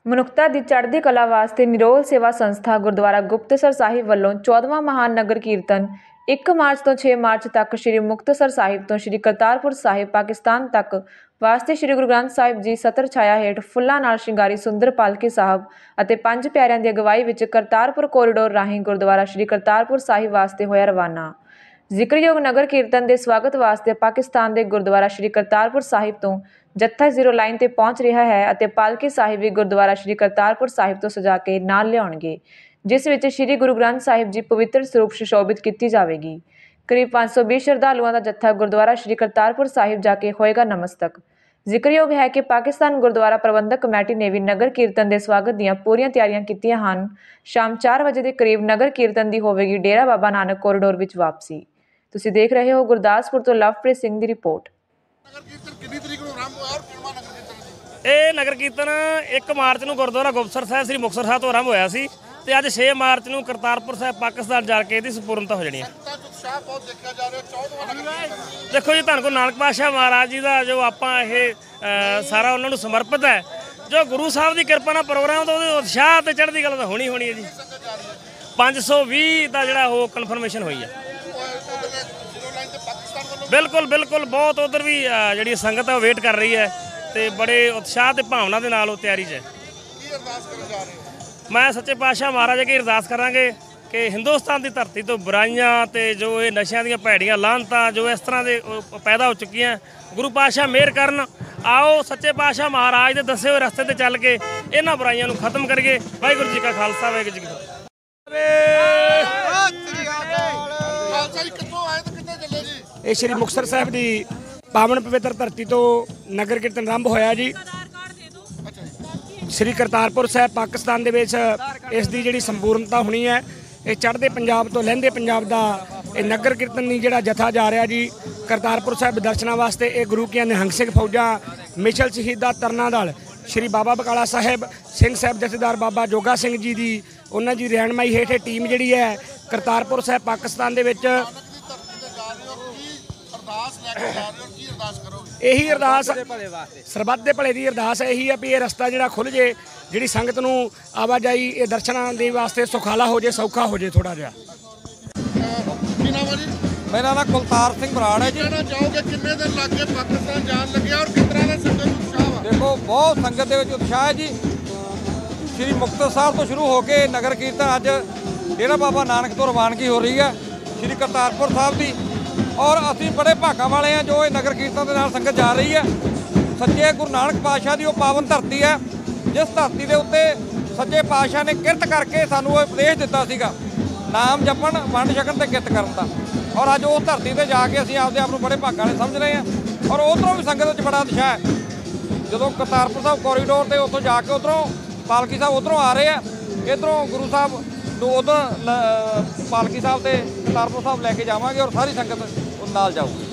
ਮਨੁੱਖਤਾ ਦੀ ਚੜ੍ਹਦੀ ਕਲਾ ਵਾਸਤੇ ਨਿਰੋਲ ਸੇਵਾ ਸੰਸਥਾ ਗੁਰਦੁਆਰਾ ਗੁਪਤਸਰ ਸਾਹਿਬ ਵੱਲੋਂ 14ਵਾਂ ਮਹਾਨ ਨਗਰ ਕੀਰਤਨ 1 ਮਾਰਚ ਤੋਂ 6 ਮਾਰਚ ਤੱਕ ਸ਼੍ਰੀ ਮੁਕਤਸਰ ਸਾਹਿਬ ਤੋਂ ਸ਼੍ਰੀ ਕਰਤਾਰਪੁਰ ਸਾਹਿਬ ਪਾਕਿਸਤਾਨ ਤੱਕ ਵਾਸਤੇ ਸ਼੍ਰੀ ਗੁਰੂ ਗ੍ਰੰਥ ਸਾਹਿਬ ਜੀ ਸਤਰ ਛਾਇਆ ਹੇਠ ਫੁੱਲਾਂ ਨਾਲ ਸ਼ਿੰਗਾਰੀ ਸੁੰਦਰ ਪਾਲਕੀ ਸਾਹਿਬ ਅਤੇ 5 ਪਿਆਰਿਆਂ ਦੀ ਅਗਵਾਈ ਵਿੱਚ ਕਰਤਾਰਪੁਰ ਕੋਰੀਡੋਰ ਰਾਹੀਂ ਗੁਰਦੁਆਰਾ ਸ਼੍ਰੀ ਕਰਤਾਰਪੁਰ ਸਾਹਿਬ ਵਾਸਤੇ ਹੋਇਆ ਰਵਾਨਾ। ਜ਼ਿਕਰਯੋਗ ਨਗਰ ਕੀਰਤਨ ਦੇ ਸਵਾਗਤ ਵਾਸਤੇ ਪਾਕਿਸਤਾਨ ਦੇ ਗੁਰਦੁਆਰਾ ਸ਼੍ਰੀ ਕਰਤਾਰਪੁਰ ਸਾਹਿਬ ਤੋਂ ਜੱਥਾ ਜ਼ੀਰੋ ਲਾਈਨ ਤੇ ਪਹੁੰਚ ਰਿਹਾ ਹੈ ਅਤੇ ਪਾਲਕੀ ਸਾਹਿਬ ਵੀ ਗੁਰਦੁਆਰਾ ਸ਼੍ਰੀ ਕਰਤਾਰਪੁਰ ਸਾਹਿਬ ਤੋਂ ਸਜਾ ਕੇ ਨਾਲ ਲਿਆਉਣਗੇ, ਜਿਸ ਵਿੱਚ ਸ਼੍ਰੀ ਗੁਰੂ ਗ੍ਰੰਥ ਸਾਹਿਬ ਜੀ ਪਵਿੱਤਰ ਸਰੂਪ ਸੁਸ਼ੋਭਿਤ ਕੀਤੀ ਜਾਵੇਗੀ। ਕਰੀਬ 520 ਸ਼ਰਧਾਲੂਆਂ ਦਾ ਜੱਥਾ ਗੁਰਦੁਆਰਾ ਸ਼੍ਰੀ ਕਰਤਾਰਪੁਰ ਸਾਹਿਬ ਜਾ ਕੇ ਹੋਏਗਾ ਨਮਸਤਕ। ਜ਼ਿਕਰਯੋਗ ਹੈ ਕਿ ਪਾਕਿਸਤਾਨ ਗੁਰਦੁਆਰਾ ਪ੍ਰਬੰਧਕ ਕਮੇਟੀ ਨੇ ਵੀ ਨਗਰ ਕੀਰਤਨ ਦੇ ਸਵਾਗਤ ਦੀਆਂ ਪੂਰੀਆਂ ਤਿਆਰੀਆਂ ਕੀਤੀਆਂ ਹਨ। ਸ਼ਾਮ 4 ਵਜੇ ਦੇ ਕਰੀਬ ਨਗਰ ਕੀਰਤਨ ਦੀ ਹੋਵੇਗੀ ਡੇਰਾ ਬਾਬਾ ਨਾਨਕ ਕੋਰੀਡੋਰ ਵਿੱਚ ਵਾਪਸੀ। ਤੁਸੀਂ ਦੇਖ ਰਹੇ ਹੋ ਗੁਰਦਾਸਪੁਰ ਤੋਂ ਲਵਪ੍ਰੀਤ ਸਿੰਘ ਦੀ ਰਿਪੋਰਟ। ਇਹ ਨਗਰ ਕੀਰਤਨ 1 ਮਾਰਚ ਨੂੰ ਗੁਰਦੁਆਰਾ ਗੁਪਤਸਰ ਸਾਹਿਬ ਸ੍ਰੀ ਮੁਕਤਸਰ ਸਾਹਿਬ ਤੋਂ ਆਰੰਭ ਹੋਇਆ ਸੀ ਤੇ ਅੱਜ 6 ਮਾਰਚ ਨੂੰ ਕਰਤਾਰਪੁਰ ਸਾਹਿਬ ਪਾਕਿਸਤਾਨ ਜਾ ਕੇ ਇਹਦੀ ਸੰਪੂਰਨਤਾ ਹੋ ਜਾਣੀ ਹੈ। ਦੇਖੋ ਜੀ, ਧੰਨ ਗੁਰੂ ਨਾਨਕ ਪਾਤਸ਼ਾਹ ਮਹਾਰਾਜ ਜੀ ਦਾ ਜੋ ਆਪਾਂ ਇਹ ਸਾਰਾ ਉਹਨਾਂ ਨੂੰ ਸਮਰਪਿਤ ਹੈ। ਜੋ ਗੁਰੂ ਸਾਹਿਬ ਦੀ ਕਿਰਪਾ ਨਾਲ ਪ੍ਰੋਗਰਾਮ ਤਾਂ ਉਹਦੇ ਉਤਸ਼ਾਹ ਤੇ ਚੜ੍ਹਦੀ ਕਲਾ ਤਾਂ ਹੋਣੀ ਹੈ ਜੀ। 520 ਦਾ ਜਿਹੜਾ ਉਹ ਕਨਫਰਮੇਸ਼ਨ ਹੋਈ ਹੈ। ਬਿਲਕੁਲ ਬਹੁਤ ਉਧਰ ਵੀ ਜਿਹੜੀ ਸੰਗਤ ਹੈ ਉਹ ਵੇਟ ਕਰ ਰਹੀ ਹੈ ਤੇ ਬੜੇ ਉਤਸ਼ਾਹ ਤੇ ਭਾਵਨਾ ਦੇ ਨਾਲ ਉਹ ਤਿਆਰੀ 'ਚ ਹੈ। ਮੈਂ ਸੱਚੇ ਪਾਤਸ਼ਾਹ ਮਹਾਰਾਜ ਅੱਗੇ ਅਰਦਾਸ ਕਰਾਂਗੇ ਕਿ ਹਿੰਦੁਸਤਾਨ ਦੀ ਧਰਤੀ ਤੋਂ ਬੁਰਾਈਆਂ ਤੇ ਜੋ ਇਹ ਨਸ਼ਿਆਂ ਦੀਆਂ ਭੈੜੀਆਂ ਲਾਹਨਤਾਂ ਜੋ ਇਸ ਤਰ੍ਹਾਂ ਦੇ ਪੈਦਾ ਹੋ ਚੁੱਕੀਆਂ, ਗੁਰੂ ਪਾਤਸ਼ਾਹ ਮਿਹਰ ਕਰਨ। ਆਓ ਸੱਚੇ ਪਾਤਸ਼ਾਹ ਮਹਾਰਾਜ ਦੇ ਦੱਸੇ ਹੋਏ ਰਸਤੇ ਤੇ ਚੱਲ ਕੇ ਇਹਨਾਂ ਬੁਰਾਈਆਂ ਨੂੰ ਖਤਮ ਕਰੀਏ। ਵਾਹਿਗੁਰੂ ਜੀ ਕਾ ਖਾਲਸਾ, ਵਾਹਿਗੁਰੂ ਜੀ ਕੀ ਫਤਿਹ। ਇਹ ਸ਼੍ਰੀ ਮੁਕਤਸਰ ਸਾਹਿਬ ਦੀ ਪਾਵਨ ਪਵਿੱਤਰ ਧਰਤੀ ਤੋਂ ਨਗਰ ਕੀਰਤਨ ਆਰੰਭ ਹੋਇਆ ਜੀ। ਸ਼੍ਰੀ ਕਰਤਾਰਪੁਰ ਸਾਹਿਬ ਪਾਕਿਸਤਾਨ ਦੇ ਵਿੱਚ ਇਸ ਦੀ ਜਿਹੜੀ ਸੰਪੂਰਨਤਾ ਹੋਣੀ ਹੈ। ਇਹ ਚੜ੍ਹਦੇ ਪੰਜਾਬ ਤੋਂ ਲਹਿੰਦੇ ਪੰਜਾਬ ਦਾ ਇਹ ਨਗਰ ਕੀਰਤਨ ਦੀ ਜਿਹੜਾ ਜਥਾ ਜਾ ਰਿਹਾ ਜੀ ਕਰਤਾਰਪੁਰ ਸਾਹਿਬ ਦਰਸ਼ਨਾਂ ਵਾਸਤੇ। ਇਹ ਗੁਰੂ ਕੀਆਂ ਨਿਹੰਗ ਸਿੰਘ ਫੌਜਾਂ, ਮਿਸ਼ਲ ਸ਼ਹੀਦਾਂ, ਤਰਨਾ ਦਲ, ਸ਼੍ਰੀ ਬਾਬਾ ਬਕਾਲਾ ਸਾਹਿਬ, ਸਿੰਘ ਸਾਹਿਬ ਜਥੇਦਾਰ ਬਾਬਾ ਜੋਗਾ ਸਿੰਘ ਜੀ ਦੀ ਉਹਨਾਂ ਦੀ ਰਹਿਨਮਾਈ ਹੇਠ ਇਹ ਟੀਮ ਜਿਹੜੀ ਹੈ ਕਰਤਾਰਪੁਰ ਸਾਹਿਬ ਪਾਕਿਸਤਾਨ ਦੇ ਵਿੱਚ ਇਹੀ ਅਰਦਾਸ ਸਰਬੱਤ ਦੇ ਭਲੇ ਦੀ ਅਰਦਾਸ ਇਹੀ ਹੈ ਵੀ ਇਹ ਰਸਤਾ ਜਿਹੜਾ ਖੁੱਲ੍ਹ ਜੇ, ਜਿਹੜੀ ਸੰਗਤ ਨੂੰ ਆਵਾਜਾਈ ਇਹ ਦਰਸ਼ਨਾਂ ਦੇ ਵਾਸਤੇ ਸੁਖਾਲਾ ਹੋ ਜੇ, ਸੌਖਾ ਹੋ ਜੇ ਥੋੜਾ ਜਿਹਾ। ਮੇਰਾ ਨਾਮ ਕੁਲਤਾਰ ਸਿੰਘ ਬਰਾੜ ਹੈ ਜੀ। ਕਿੰਨੇ ਦਿਨ ਲੱਗ ਗਏ ਪਾਕਿਸਤਾਨ ਜਾਣ ਲੱਗਿਆ ਔਰ ਕਿਸ ਤਰ੍ਹਾਂ ਦਾ ਸੰਗਤ ਉਤਸ਼ਾਹ ਵਾ? ਦੇਖੋ, ਬਹੁਤ ਸੰਗਤ ਦੇ ਵਿੱਚ ਉਤਸ਼ਾਹ ਹੈ ਜੀ। ਸ਼੍ਰੀ ਮੁਕਤਸਰ ਸਾਹਿਬ ਤੋਂ ਸ਼ੁਰੂ ਹੋ ਕੇ ਨਗਰ ਕੀਰਤਨ ਅੱਜ ਡੇਰਾ ਬਾਬਾ ਨਾਨਕ ਤੋਂ ਰਵਾਨਗੀ ਹੋ ਰਹੀ ਹੈ ਸ਼੍ਰੀ ਕਰਤਾਰਪੁਰ ਸਾਹਿਬ ਦੀ। ਔਰ ਅਸੀਂ ਬੜੇ ਭਾਗਾਂ ਵਾਲੇ ਹਾਂ ਜੋ ਇਹ ਨਗਰ ਕੀਰਤਨ ਦੇ ਨਾਲ ਸੰਗਤ ਜਾ ਰਹੀ ਹੈ। ਸੱਚੇ ਗੁਰੂ ਨਾਨਕ ਪਾਤਸ਼ਾਹ ਦੀ ਉਹ ਪਾਵਨ ਧਰਤੀ ਹੈ ਜਿਸ ਧਰਤੀ ਦੇ ਉੱਤੇ ਸੱਚੇ ਪਾਤਸ਼ਾਹ ਨੇ ਕਿਰਤ ਕਰਕੇ ਸਾਨੂੰ ਉਹ ਉਪਦੇਸ਼ ਦਿੱਤਾ ਸੀਗਾ, ਨਾਮ ਜਪਣ, ਵੰਡ ਛਕਣ ਤੇ ਕਿਰਤ ਕਰਨ ਦਾ। ਔਰ ਅੱਜ ਉਸ ਧਰਤੀ ਤੇ ਜਾ ਕੇ ਅਸੀਂ ਆਪਦੇ ਆਪ ਨੂੰ ਬੜੇ ਭਾਗਾਂ ਵਾਲੇ ਸਮਝ ਰਹੇ ਹਾਂ। ਔਰ ਉੱਧਰੋਂ ਵੀ ਸੰਗਤ ਵਿੱਚ ਬੜਾ ਉਤਸ਼ਾਹ ਹੈ। ਜਦੋਂ ਕਰਤਾਰਪੁਰ ਸਾਹਿਬ ਕੋਰੀਡੋਰ ਤੇ ਉੱਥੋਂ ਜਾ ਕੇ ਉੱਧਰੋਂ ਪਾਲਕੀ ਸਾਹਿਬ ਉੱਧਰੋਂ ਆ ਰਹੇ ਆ, ਇੱਧਰੋਂ ਗੁਰੂ ਸਾਹਿਬ ਨੂੰ ਉੱਧਰ ਪਾਲਕੀ ਸਾਹਿਬ ਤੇ ਕਰਤਾਰਪੁਰ ਸਾਹਿਬ ਲੈ ਕੇ ਜਾਵਾਂਗੇ ਔਰ ਸਾਰੀ ਸੰਗਤ ਨਾਲ ਜਾਊਗੀ।